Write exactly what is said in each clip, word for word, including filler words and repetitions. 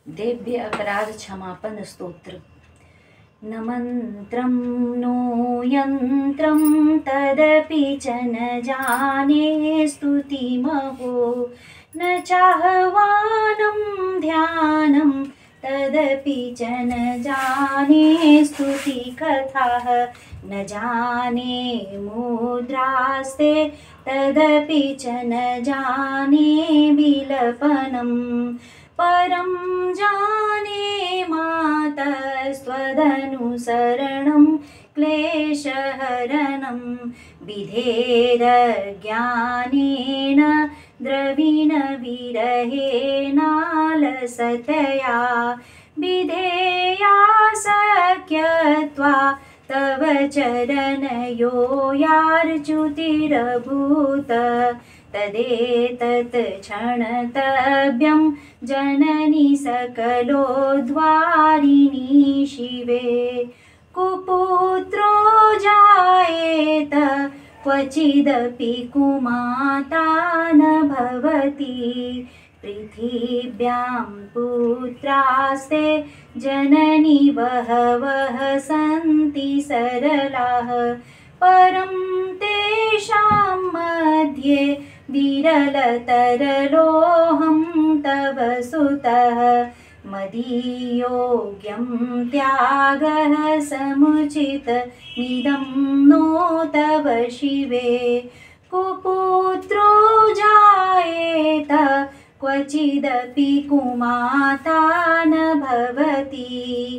देव्य अपराध क्षमापन स्तोत्र। न मन्त्रं नो यन्त्रं तदपि च न जाने स्तुतिमहो, न चाह्वानं ध्यानं तदपि च न जाने स्तुतिकथाः, न जाने मुद्रास्ते तदपि च न जाने विलपनम्, परं जाने मातस्त्वदनुसरणं क्लेशहरणं, विधेरज्ञानेन द्रविणविरहेणालसतया, विधेया सख्यत्वा तव चरणयो यार्च्युतिरभूत, तदेतत् क्षणतव्यं जननी सकलोद्वारिणी शिवे। कुपुत्रो जायेत क्वचिदपि कुमाता न भवति, पृथिव्यां पुत्रास्ते जननी बहवः सन्ति सरलाः, परं तेषां मध्ये विरलतरलोऽहं तव सुतः, मदीयोग्यं त्यागः समुचितमिदं नो तव शिवे। कुपुत्रो जायेत क्वचिदपि कुमाता न भवति,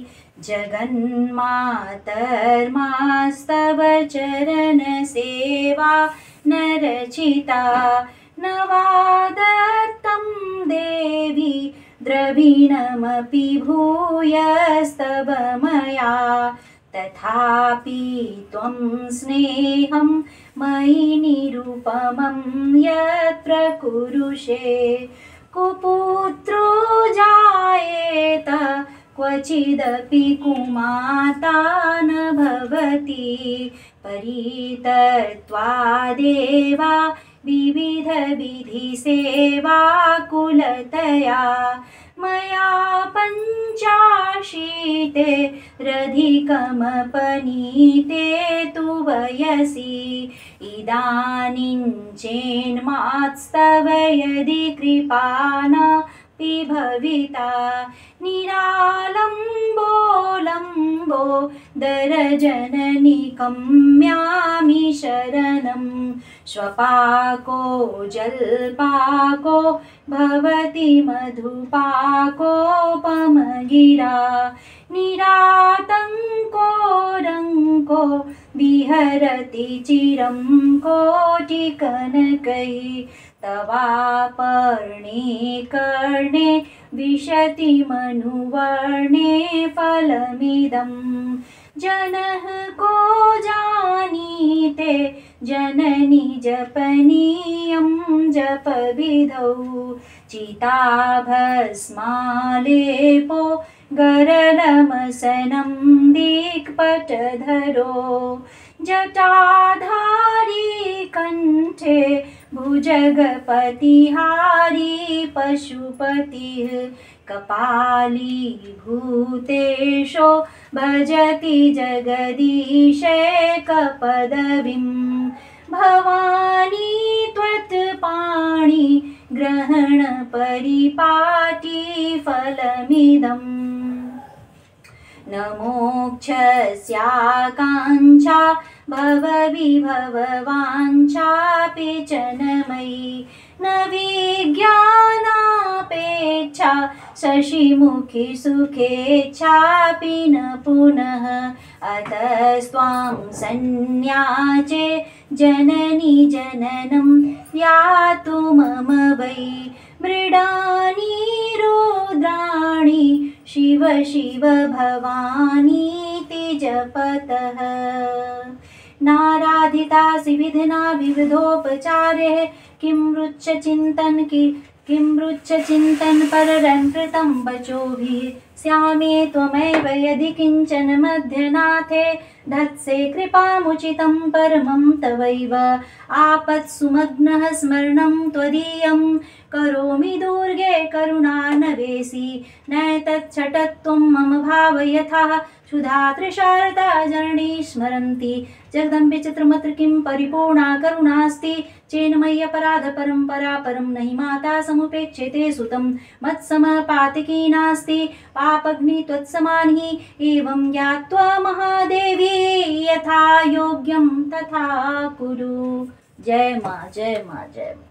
जगन्मातर्मास्तव चरणसेवा न रचिता, न वा दत्तं देवी द्रविणमपि भूयस्तव मया, तथापि त्वं स्नेहं मयि निरुपमं यत्र कुरुषे। कुपुत्रो जायेत क्वचिदपि कुमाता न भवति, परितत्त्वादेवा विविधविधिसेवा कुलतया, मया पञ्चाशीते रधिकमपनीते तु वयसि, इदानीं चेन्मात्स्तव यदि कृपा नापि भविता, निरालम्बोलम्बो दरजननी कम्यामि शरणं, श्वपाको जल्पाको भवति मधुपाकोपमगिरा, निरातङ्को रङ्को विहरति चिरं कोटिकनकैः, तवापर्णे कर्णे विशति मनुवर्णे फलमिदं, जनः को जानीते जननी जपनीयं जपविधौ, चिताभस्मालेपो गरलमसनं दिक्पटधरो, जटाधारी कण्ठे भुजगपतिहारी पशुपतिः, कपालीभूतेशो भजति जगदीशैकपदवीं, भवानी त्वत्पाणि ग्रहण परिपाटी फलमिदम्, न मोक्षस्याकाङ्क्षा भवविभववाञ्छापि च न मयि, न विज्ञानापेक्षा शशिमुखी सुखेच्छापि न पुनः, अतस्त्वां संन्याचे जननी जननं यातु मम वै, मृडानि रुद्राणि शिव शिव भवानीति जपतः, नाराधितासि विधिना विविधोपचारे, किं रुच्च चिन्तन की किं रुच्च चिन्तन पररं कृतं वचोभिः, स्यामे त्वमेव यदि किञ्चन मध्यनाथे धत्से कृपामुचितं परमं तवैव आपत्सुमग्नः स्मरणं त्वदीयं करोमि दुर्गे करुणानवेसि नैतच्छटत्वं मम भाव यथा क्षुधा तृषार्ता जननी स्मरन्ति जगदम्बे चित्रमत्र किं परिपूर्णा करुणास्ति चेन्मय्य अपराध परम्परा परं नहि माता समुपेक्षिते सुतं मत्समपातिकी नास्ति पापग्नि त्वत्समानि एवं ज्ञात्वा महादेवी यथा योग्यं तथा कुरु। जय माँ, जय माँ, जय माँ।